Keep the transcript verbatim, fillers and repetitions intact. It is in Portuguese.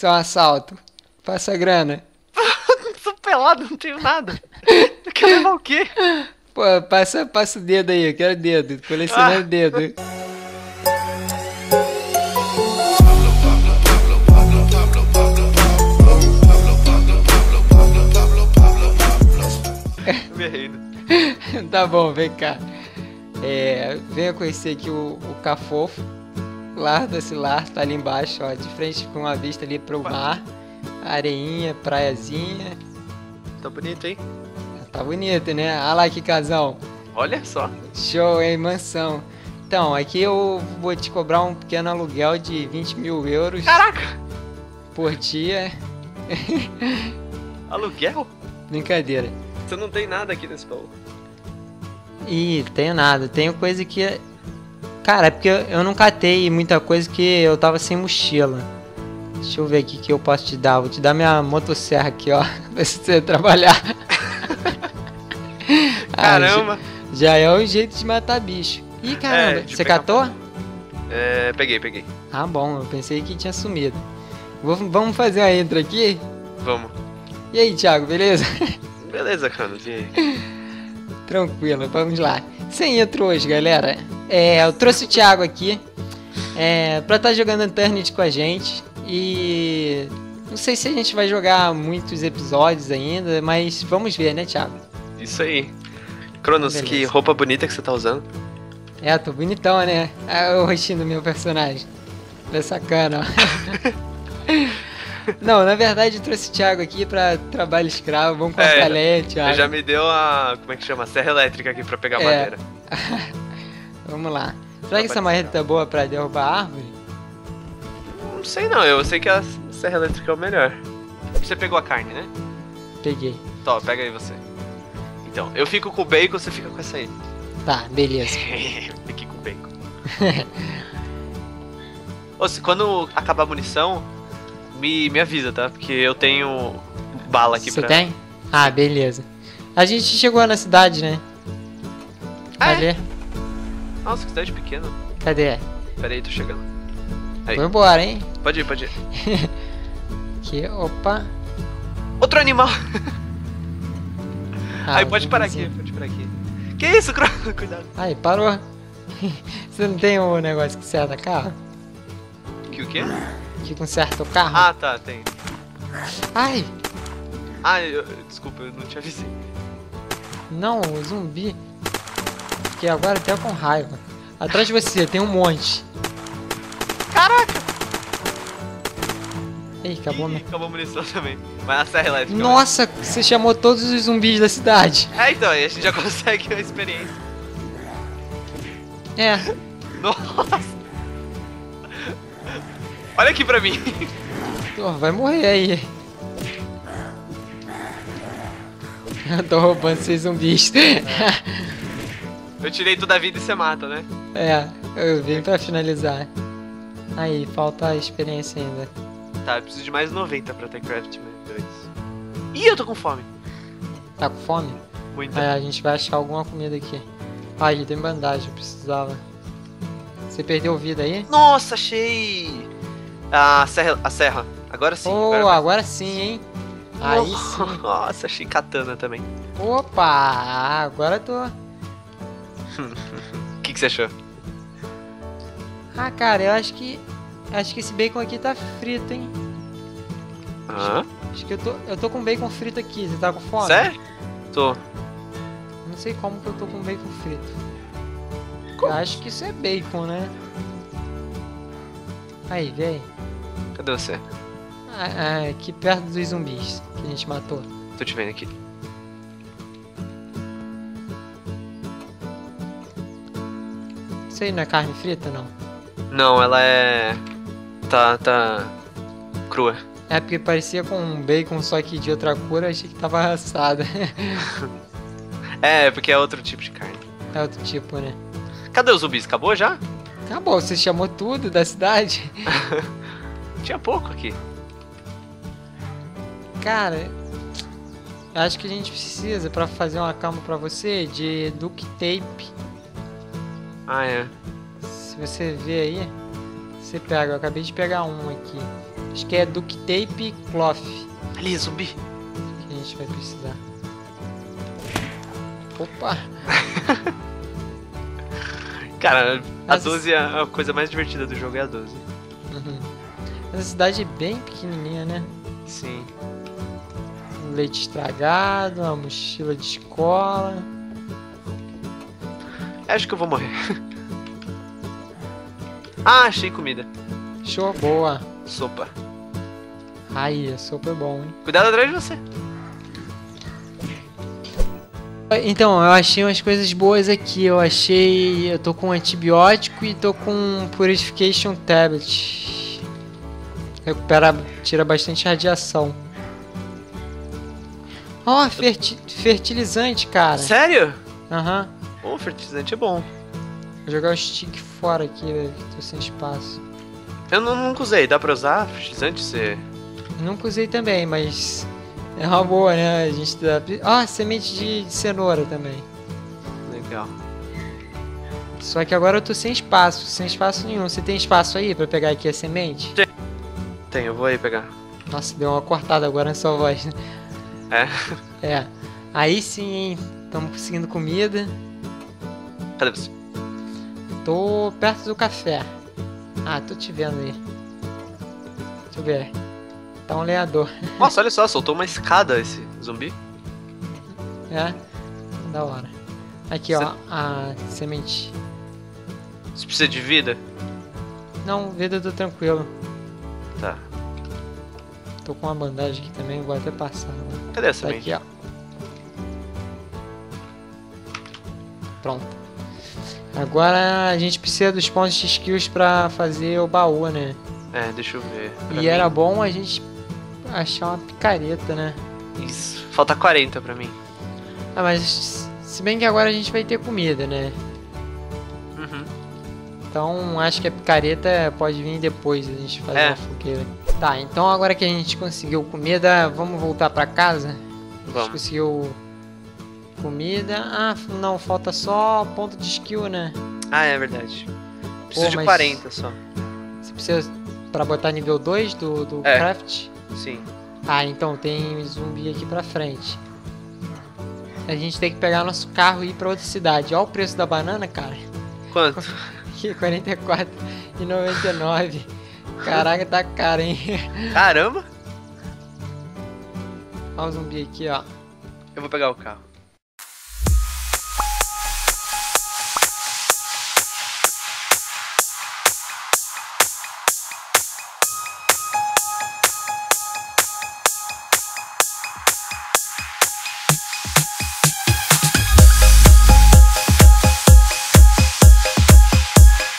Isso é um assalto. Passa a grana. Tô pelado, não tenho nada. Quer levar o quê? Pô, passa, passa o dedo aí, eu quero dedo. Colecionando Ah. dedo. Me errei, né? Tá bom, vem cá. É, venha conhecer aqui o, o Cafofo. Lar desse lar, tá ali embaixo, ó, de frente com uma vista ali pro mar. Areinha, praiazinha. Tá bonito, hein? Tá bonito, né? Olha lá que casão. Olha só. Show, hein? Mansão. Então, aqui eu vou te cobrar um pequeno aluguel de vinte mil euros Caraca! por dia. Aluguel? Brincadeira. Você não tem nada aqui nesse baú. Ih, tenho nada. Tenho coisa que... Cara, é porque eu não catei muita coisa que eu tava sem mochila. Deixa eu ver aqui o que eu posso te dar. Vou te dar minha motosserra aqui, ó. Pra você trabalhar. Caramba! Ah, já, já é um jeito de matar bicho. Ih, caramba. É, de você pegar catou? É, peguei, peguei. Ah, bom. Eu pensei que tinha sumido. Vou, vamos fazer uma intro aqui? Vamos. E aí, Thiago, beleza? Beleza, cara. E aí? Tranquilo, vamos lá. Sem intro hoje, galera. É, eu trouxe o Thiago aqui é, pra estar tá jogando Eternity com a gente. E não sei se a gente vai jogar muitos episódios ainda, mas vamos ver, né, Thiago? Isso aí. Cronos, Beleza. que roupa bonita que você tá usando. É, tô bonitão, né? Ah, o rostinho do meu personagem. É sacana, ó. Não, na verdade eu trouxe o Thiago aqui pra trabalho escravo. Vamos cortar É, lenha, Thiago. Você já me deu a... como é que chama? Serra elétrica aqui pra pegar É. madeira. Vamos lá. Será que essa marreta é boa pra derrubar a árvore? Não sei não, eu sei que a serra elétrica é o melhor. Você pegou a carne, né? Peguei. Tó, pega aí você. Então, eu fico com o bacon, você fica com essa aí. Tá, beleza. Fiquei com o bacon. Ô, se quando acabar a munição, me, me avisa, tá? Porque eu tenho bala aqui Você pra... tem? Ah, beleza. A gente chegou na cidade, né? Ah, é? Cadê? Nossa, que cidade pequena. Cadê? Pera aí, tô chegando. Aí. Vou embora, hein? Pode ir, pode ir. Aqui, opa. Outro animal! Ah, aí, pode parar aqui, zumbizinho. pode parar aqui. Que isso, Crono? Cuidado. Aí, parou. Você não tem o negócio que conserta carro? Que o quê? Que conserta o carro? Ah, tá, tem. Ai, Ah, eu, desculpa, eu não te avisei. não, o zumbi. Fiquei agora até com raiva. Atrás de você, tem um monte. Caraca! Ih, acabou Ih, mesmo. acabou a munição também. Mas a serra elétrica... Nossa, você chamou todos os zumbis da cidade. É, então, aí a gente já consegue a experiência. É, Nossa! Olha aqui pra mim. Pô, vai morrer aí. Eu tô roubando esses zumbis. Eu tirei toda a vida e você mata, né? É, eu vim pra finalizar. Aí, falta a experiência ainda. Tá, eu preciso de mais noventa pra ter Craftman dois. Ih, eu tô com fome. Tá com fome? Muita. Aí a gente vai achar alguma comida aqui. Ah, aqui tem bandagem, eu precisava. Você perdeu vida aí? Nossa, achei! A serra, a serra. Agora sim. Oh, agora... agora sim, hein? Aí sim. Nossa, achei katana também. Opa, agora tô. O que, que você achou? Ah, cara, eu acho que... Acho que esse bacon aqui tá frito, hein? Hã? Acho que eu tô, eu tô com bacon frito aqui, você tá com fome? Sério? Tô. Não sei como que eu tô com bacon frito. Como? Eu acho que isso é bacon, né? Aí, vem. Cadê você? Ah, ah, aqui perto dos zumbis que a gente matou. Tô te vendo aqui. Isso aí não é carne frita, não? Não, ela é... Tá, tá... crua. É porque parecia com um bacon, só que de outra cor, eu achei que tava assada. É, porque é outro tipo de carne. É outro tipo, né? Cadê os zumbis? Acabou já? Acabou, você chamou tudo da cidade? Tinha pouco aqui. Cara, eu acho que a gente precisa, pra fazer uma cama pra você, de duct tape. Ah, é. Se você ver aí, você pega. Eu acabei de pegar um aqui. Acho que é duct tape e cloth. Ali, zumbi. Que a gente vai precisar. Opa! Cara, a Essa- doze é a coisa mais divertida do jogo, é a doze. Uhum. Essa cidade é bem pequenininha, né? Sim. Um leite estragado, uma mochila de escola. Acho que eu vou morrer. Ah, achei comida. Show, boa. Sopa. Aí, a sopa é bom, hein? Cuidado atrás de você. Então, eu achei umas coisas boas aqui. Eu achei... Eu tô com antibiótico e tô com Purification Tablet. Recupera... Tira bastante radiação. Ó, ferti... fertilizante, cara. Sério? Aham. O fertilizante é bom. Vou jogar o stick fora aqui, velho. Tô sem espaço. Eu não, nunca usei. Dá pra usar fertilizante? Você... Nunca usei também, mas... É uma boa, né? A gente dá... Ah, semente de, de cenoura também. Legal. Só que agora eu tô sem espaço. Sem espaço nenhum. Você tem espaço aí pra pegar aqui a semente? Tem, eu vou aí pegar. Nossa, deu uma cortada agora na sua voz, né? É? É. Aí sim, hein? Estamos conseguindo comida. Cadê você? Tô perto do café. Ah, tô te vendo aí. Deixa eu ver. Tá um lenhador. Nossa, olha só, soltou uma escada esse zumbi. É. Da hora. Aqui, ó. A semente. Você precisa de vida? Não, vida, eu tô tranquilo. Tá. Tô com uma bandagem aqui também, vou até passar. Né? Cadê essa Tá semente? aqui, ó. Pronto. Agora a gente precisa dos pontos de skills pra fazer o baú, né? É, deixa eu ver. Pra E mim- era bom a gente achar uma picareta, né? Isso. Falta quarenta pra mim. Ah, mas se bem que agora a gente vai ter comida, né? Uhum. Então acho que a picareta pode vir depois, a gente fazer É. uma fogueira. Tá, então agora que a gente conseguiu comida, vamos voltar pra casa? A gente Vamos. conseguiu comida. Ah, não, falta só ponto de skill, né? Ah, é verdade. Preciso Pô, de mas- quarenta só. Você precisa pra botar nível dois do, do É. craft? Sim. Ah, então tem zumbi aqui pra frente. A gente tem que pegar nosso carro e ir pra outra cidade. Olha o preço da banana, cara. Quanto? Aqui, quarenta e quatro reais e noventa e nove centavos. Caraca, tá caro, hein? Caramba! Olha o zumbi aqui, ó. Eu vou pegar o carro.